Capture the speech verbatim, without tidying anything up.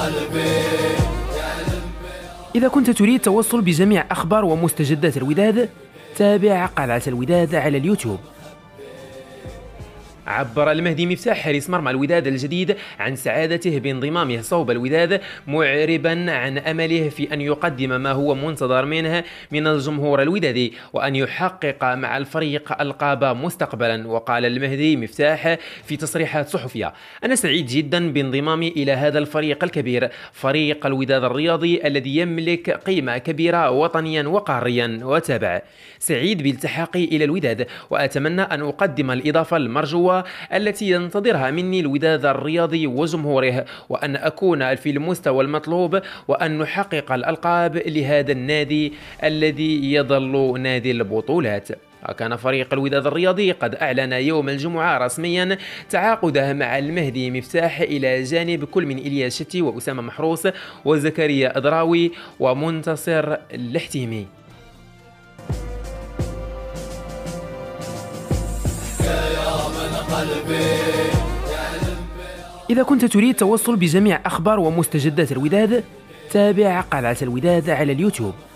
إذا كنت تريد التوصل بجميع أخبار ومستجدات الوداد، تابع قلعة الوداد على اليوتيوب. عبر المهدي مفتاح حارس مرمى الوداد الجديد عن سعادته بانضمامه صوب الوداد، معربا عن أمله في أن يقدم ما هو منتظر منه من الجمهور الودادي، وأن يحقق مع الفريق ألقاب مستقبلا. وقال المهدي مفتاح في تصريحات صحفية: أنا سعيد جدا بانضمامي إلى هذا الفريق الكبير، فريق الوداد الرياضي الذي يملك قيمة كبيرة وطنيا وقاريا. وتابع: سعيد بالتحاقي إلى الوداد، وأتمنى أن أقدم الإضافة المرجوة التي ينتظرها مني الوداد الرياضي وجمهوره، وأن أكون في المستوى المطلوب، وأن نحقق الألقاب لهذا النادي الذي يظل نادي البطولات. كان فريق الوداد الرياضي قد أعلن يوم الجمعة رسميا تعاقده مع المهدي مفتاح إلى جانب كل من إلياس شتي وأسامة محروس وزكريا أدراوي ومنتصر الحتيمي. إذا كنت تريد التوصل بجميع أخبار ومستجدات الوداد، تابع قلعة الوداد على اليوتيوب.